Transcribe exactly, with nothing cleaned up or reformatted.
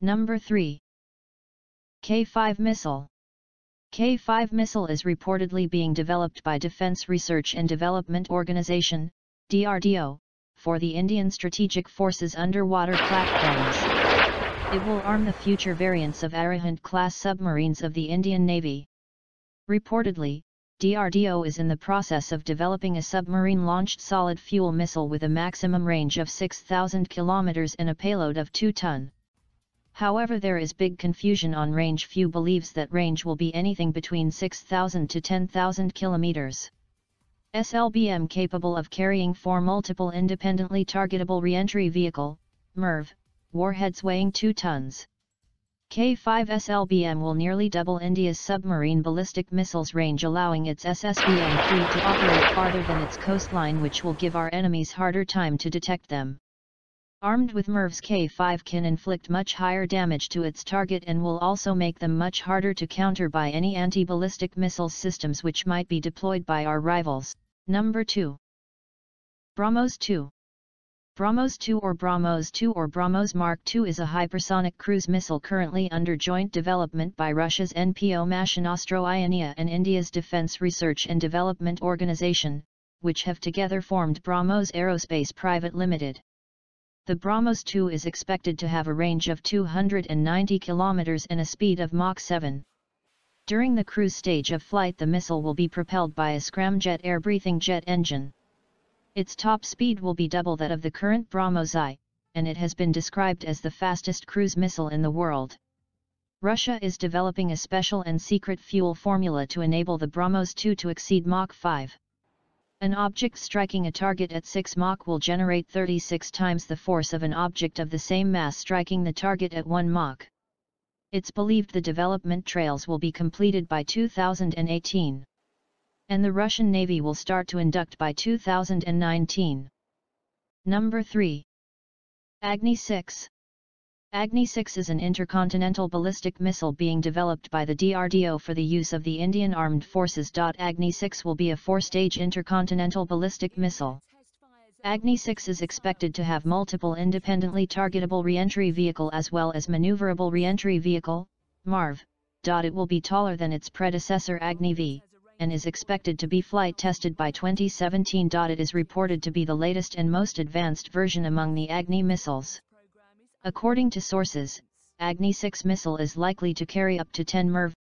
Number three. K five Missile. K five missile is reportedly being developed by Defence Research and Development Organisation, D R D O, for the Indian Strategic Forces underwater platforms. It will arm the future variants of Arihant-class submarines of the Indian Navy. Reportedly, D R D O is in the process of developing a submarine-launched solid-fuel missile with a maximum range of six thousand kilometers and a payload of two tons. However, there is big confusion on range. Few believes that range will be anything between six thousand to ten thousand kilometers. S L B M capable of carrying four multiple independently targetable reentry vehicle, M I R V, warheads weighing two tons. K five S L B M will nearly double India's submarine ballistic missiles range, allowing its S S B M three to operate farther than its coastline, which will give our enemies harder time to detect them. Armed with M I R Vs, K five can inflict much higher damage to its target and will also make them much harder to counter by any anti-ballistic missile systems which might be deployed by our rivals. Number two. BrahMos two. BrahMos two or BrahMos two or BrahMos Mark two is a hypersonic cruise missile currently under joint development by Russia's N P O Mashinostroyenia and India's Defence Research and Development Organisation, which have together formed BrahMos Aerospace Private Limited. The BrahMos two is expected to have a range of two hundred ninety kilometers and a speed of Mach seven. During the cruise stage of flight, the missile will be propelled by a scramjet air-breathing jet engine. Its top speed will be double that of the current BrahMos I, and it has been described as the fastest cruise missile in the world. Russia is developing a special and secret fuel formula to enable the BrahMos two to exceed Mach five. An object striking a target at six Mach will generate thirty-six times the force of an object of the same mass striking the target at one Mach. It's believed the development trials will be completed by two thousand eighteen. And the Russian Navy will start to induct by two thousand nineteen. Number three. Agni six. Agni six is an intercontinental ballistic missile being developed by the D R D O for the use of the Indian Armed Forces. Agni six will be a four-stage intercontinental ballistic missile. Agni six is expected to have multiple independently targetable reentry vehicle as well as maneuverable reentry vehicle, M A R V. It will be taller than its predecessor Agni V, and is expected to be flight tested by twenty seventeen. It is reported to be the latest and most advanced version among the Agni missiles. According to sources, Agni six missile is likely to carry up to ten M I R V